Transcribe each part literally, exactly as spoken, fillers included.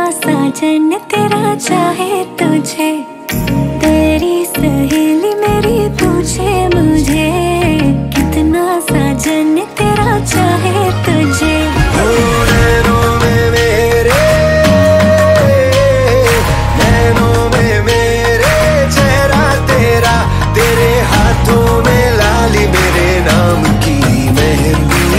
साजन तेरा चाहे तुझे, तेरी सहेली मेरी पूछे मुझे, कितना साजन तेरा चाहे तुझे। नैनों में मेरे, नैनों में मेरे चेहरा तेरा, तेरे हाथों में लाली मेरे नाम की मेहंदी।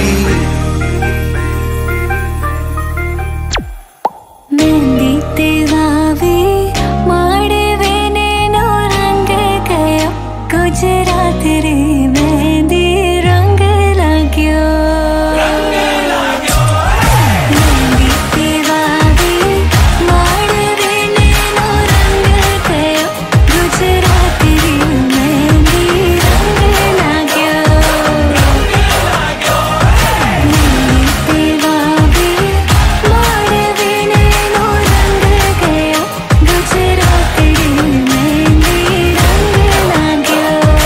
मेहंदी तेवावी माड़वे नेनो रंग गयो, गुजरात रे मेहंदी रंग लाग्यो। मेहंदी तेवावी माड़वे नेनो रंग गयो, गुजरात रे मेहंदी रंग लाग्यो। मेहंदी तेवावी माड़वे नेनो रंग गयो, गुजरात रे मेहंदी रंग लाग्यो।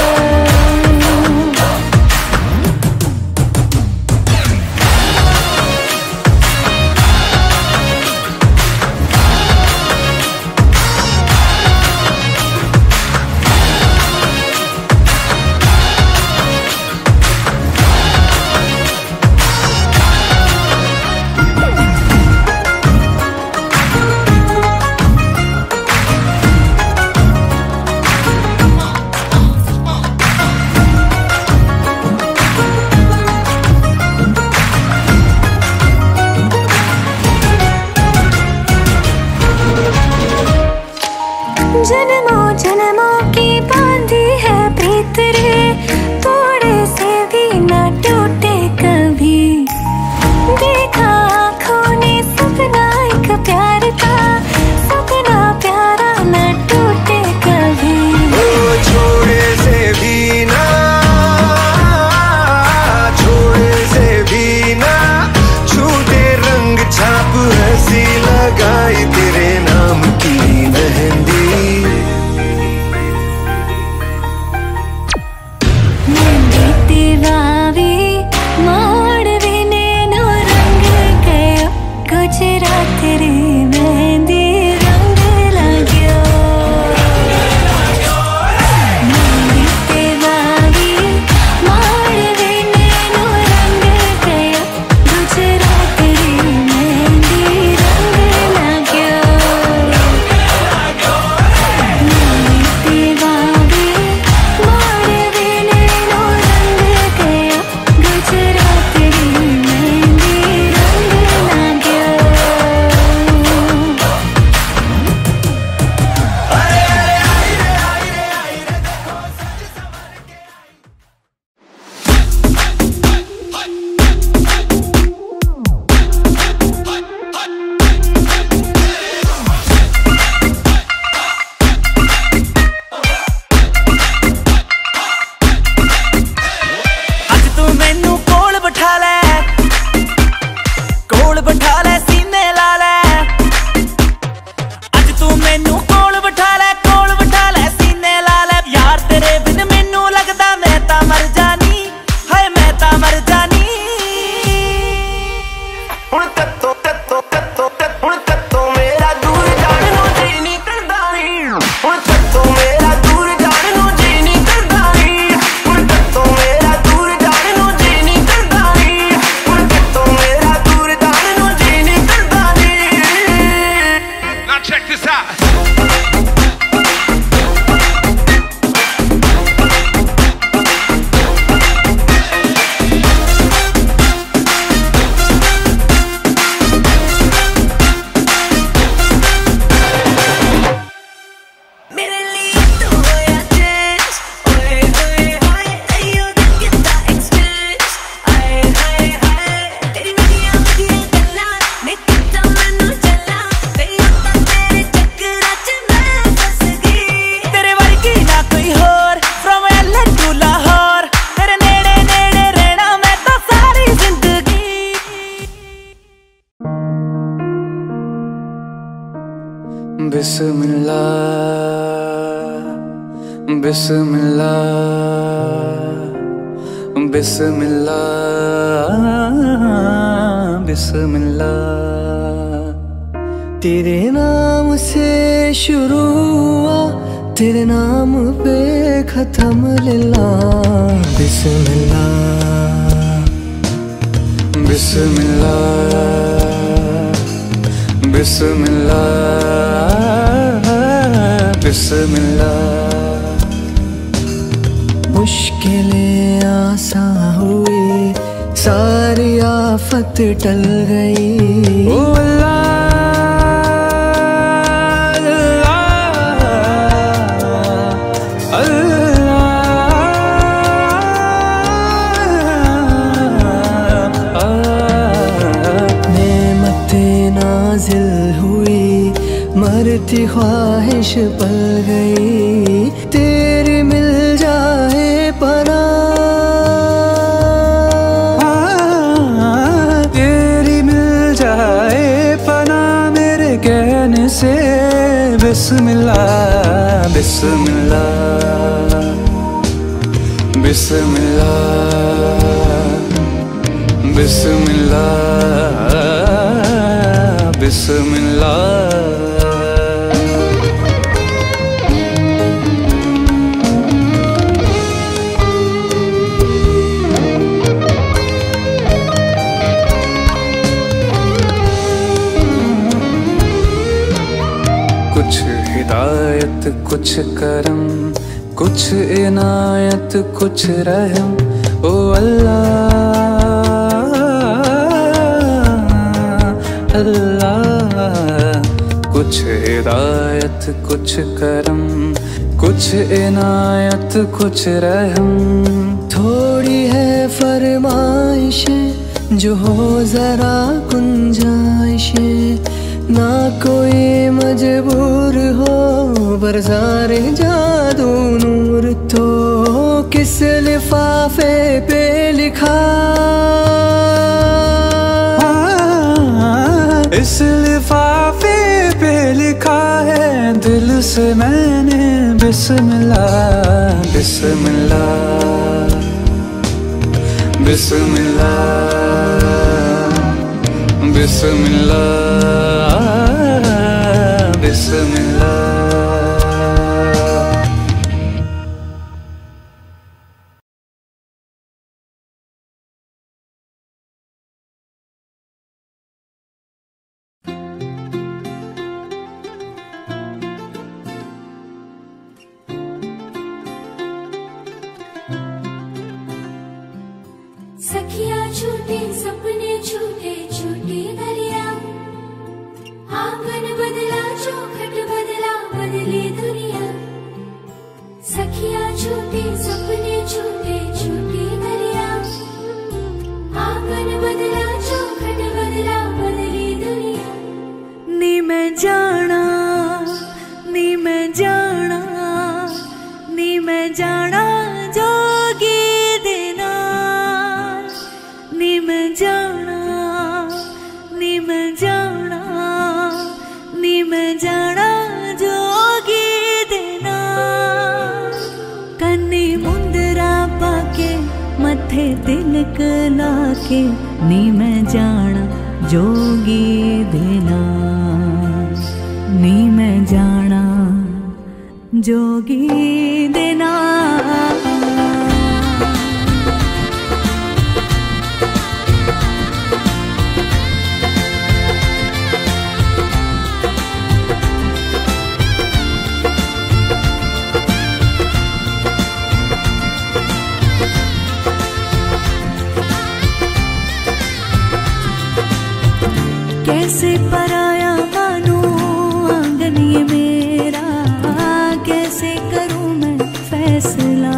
जन्मों जन्मों की बांधी है प्रीत रे, थोड़े से भी न टूटे कभी। देखा आँखों ने सपना एक प्यार का, सपना प्यारा न टूटे कभी। ओ छोड़े से भी ना, छोड़े से भी ना छूटे रंग छाप हंसी लगाई तेरे नाम की मेहंदी। मेहंदी तेवावी माड़वे नेनो रंग गयो, गुजरात रे मेहंदी रंग लाग्यो। मेहंदी तेवावी माड़वे नेनो रंग गयो, गुजरात रे मेहंदी रंग लाग्यो। मेहंदी तेवावी माड़वे नेनो रंग गयो, गुजरात रे मेहंदी रंग लाग्यो। ਅੱਜ ਤੂੰ ਮੈਨੂੰ ਕੋਲ ਬਿਠਾ ਲੈ, ਕੋਲ ਬਿਠਾ ਲੈ ਸੀਨੇ ਲਾ ਲੈ। ਅੱਜ ਤੂੰ ਮੈਨੂੰ ਕੋਲ ਬਿਠਾ ਲੈ, ਕੋਲ ਬਿਠਾ ਲੈ ਸੀਨੇ ਲਾ ਲੈ। ਯਾਰ ਤੇਰੇ ਬਿਨ ਮੈਨੂੰ ਲੱਗਦਾ ਮੈਂ ਤਾਂ ਮਰ ਜਾਣੀ, ਹਾਏ ਮੈਂ ਤਾਂ ਮਰ ਜਾਣੀ। ਹੁਣ ਤੱਤੋਂ ਤੱਤੋਂ ਤੱਤੋਂ ਹੁਣ ਤੱਤੋਂ ਮੇਰਾ ਦੂਰ ਜਾਣ ਨੂੰ ਜੀ ਨਹੀਂ ਕਰਦਾ ਨੀ। ਹੁਣ ਤੱਤੋਂ ਮੇਰਾ ਦੂਰ ਜਾਣ ਨੂੰ ਜੀ ਨਹੀਂ ਕਰਦਾ ਨੀ। ਹੁਣ ਤੱਤੋਂ ਮੇਰਾ ਦੂਰ ਜਾਣ ਨੂੰ ਜੀ ਨਹੀਂ ਕਰਦਾ ਨੀ। ਹੁਣ ਤੱਤੋਂ ਮੇਰਾ ਦੂਰ ਜਾਣ ਨੂੰ ਜੀ ਨਹੀਂ ਕਰਦਾ ਨੀ। Now check this out. ਮੇਰੇ ਲਈ ਤੂੰ ਹੋਇਆ ਚੇਂਜ, ਓਏ ਓਏ ਹਾਏ ਅਯੋ ਦਿਲ ਕਿੱਦਾਂ ਐਕਸਚੇਂਜ। ਆਏ ਹਾਏ ਹਾਏ ਤੇਰੀ ਮੀਆਂ ਮੀਆਂ ਗੱਲਾਂ ਨੇ ਕਿੱਦਾਂ ਮੈਨੂੰ ਚੱਲਾਂ, ਤੇਰੀ ਅੱਖਾਂ ਤੇਰੇ ਚੱਕਰਾਂ 'ਚ ਮੈਂ ਫਸ ਗਈ। ਤੇਰੇ ਵਰਗੀ ਨਾ ਕੋਈ ਹੋਰ, from L A to Lahore, ਤੇਰੇ ਨੇੜੇ ਨੇੜੇ ਰਹਿਣਾ ਮੈਂ ਤਾਂ ਸਾਰੀ ਜ਼ਿੰਦਗੀ। बिस्मिल्लाह बिस्मिल्लाह बिस्मिल्लाह बिस्मिल्लाह तेरे नाम से शुरू हुआ, तेरे नाम पे खत्म लिल्ला। बिस्मिल्लाह बिस्मिल्लाह बिस्मिल्लाह बिस्मिल्लाह। मुश्किलें आसान हुई, सारी आफत टल गई। ओ अल्लाह हुई, मरती ख्वाहिश पल गई। तेरी मिल जाए पनाह, तेरी मिल जाए पनाह मेरे कहने से। बिस्मिल्लाह बिस्मिल्लाह बिस्मिल्लाह बिस्मिल्लाह बिस्मिल्लाह। कुछ हिदायत कुछ करम, कुछ इनायत कुछ रहम। ओ अल्लाह अल्लाह। कुछ हिदायत कुछ करम, कुछ इनायत कुछ रहम। थोड़ी है फरमाइशें जो हो जरा गुंजाइशें, ना कोई मजबूर हो बरसारे जादू नूर। तो किस लिफाफे पे लिखा, इस लिफाफे पे लिखा है दिल से मैंने। बिस्मिल्लाह बिस्मिल्लाह बिस्मिल्लाह बिस्मिल्लाह बिस्मिल्लाह। सखिया छूटे सपने छूटे छूटे दरिया, आंगन बदला चौखट बदला बदली दुनिया। सखिया छूटे सपने छूटे छूटे दरिया, आंगन बदला चौखट बदला बदली दुनिया। नी मैं जाना नी मैं जाना नी मैं जाना जोगी देना। नी मैं जाना नी मैं जाना नी मैं जाना जोगी देना। कन्नी मुंदरा पाके मथे तिलक लाके, नी मैं जाना जोगी देना। नी मैं जाना जोगी देना। कैसे पराया मानू आंगन ये मेरा, कैसे करूं मैं फैसला।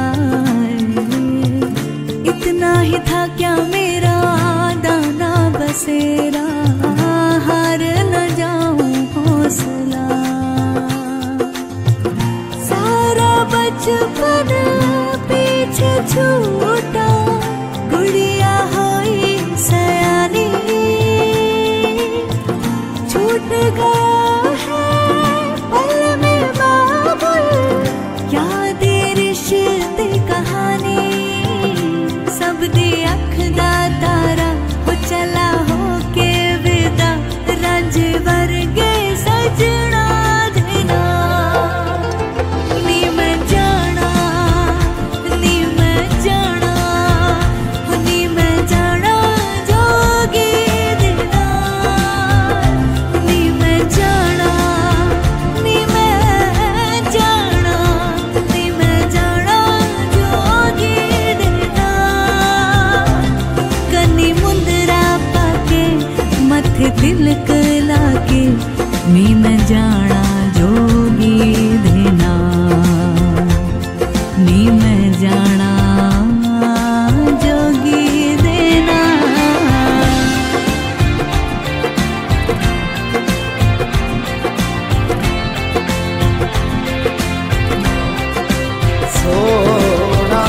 इतना ही था क्या मेरा दाना बसेरा, हार न जाऊं हौसला। सारा बचपन पीछे छूटा, गुड़िया हुई सयानी। छूट गया है पल में बाबुल, याद रिश्ते कहानी। सब दी अख दा तारा हो चला हो के विदा, रंज वर्ग नी मैं जाना जोगी देना, नी मैं जाना जोगी देना। सोना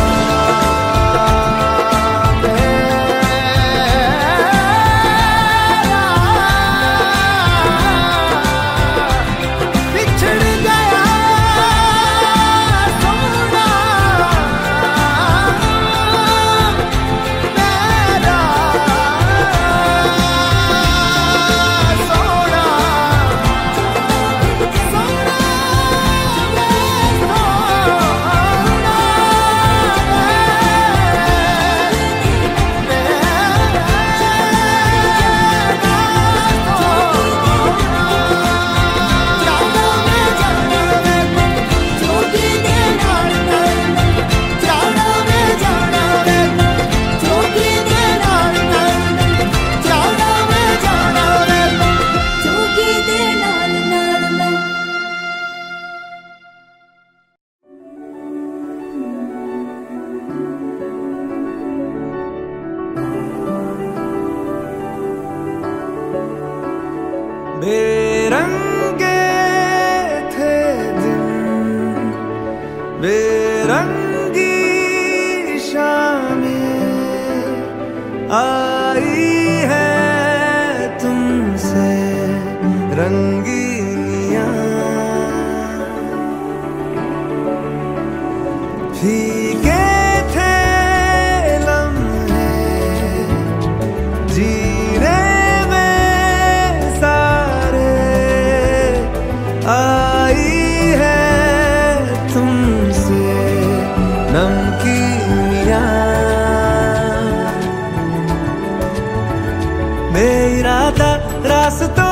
बिछड़ गया सोना मेरा सोना बेरंगे थे दिन, बेरंगी शामें आई है तुमसे रंगीनियां, फीके थे लम्हे जीने आई है तुमसे नमकीनियां, बेइरादा रास्तों